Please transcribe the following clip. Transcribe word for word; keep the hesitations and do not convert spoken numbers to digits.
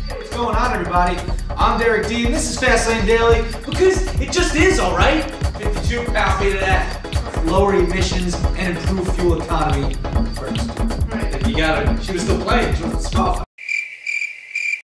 What's going on, everybody? I'm Derek D, and this is Fast Lane Daily, because it just is, all right? fifty-two pound feet of that. Lower emissions and improve fuel economy first. Right. You gotta, she was still playing, she wasn't stopping.